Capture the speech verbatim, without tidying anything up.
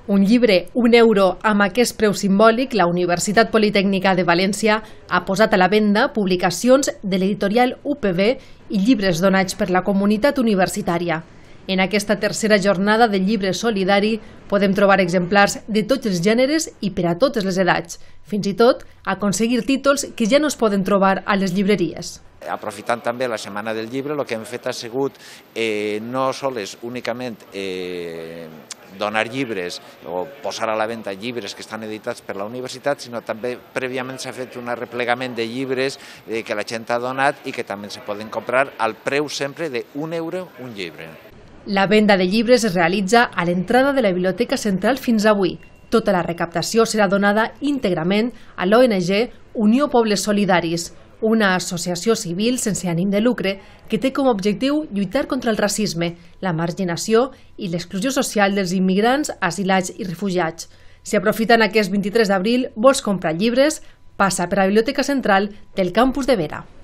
Un llibre, un euro, amb aquest preu simbòlic, la Universitat Politècnica de València ha posat a la venda publicacions de l'editorial U P B i llibres donats per la comunitat universitària. En aquesta tercera jornada del llibre solidari podem trobar exemplars de tots els gèneres i per a totes les edats, fins i tot aconseguir títols que ja no es poden trobar a les llibreries. Aprofitant també la Setmana del Llibre, el que hem fet ha sigut eh, no sols únicament eh, donar llibres o posar a la venda llibres que estan editats per la universitat, sinó també prèviament s'ha fet un arreplegament de llibres eh, que la gent ha donat i que també se poden comprar al preu sempre d'un euro un llibre. La venda de llibres es realitza a l'entrada de la Biblioteca Central fins avui. Tota la recaptació serà donada íntegrament a l'O N G Unió Pobles Solidaris, una associació civil sense ànim de lucre que té com a objectiu lluitar contra el racisme, la marginació i l'exclusió social dels immigrants, asilats i refugiats. Si aprofitant aquest vint-i-tres d'abril vols comprar llibres, passa per la Biblioteca Central del campus de Vera.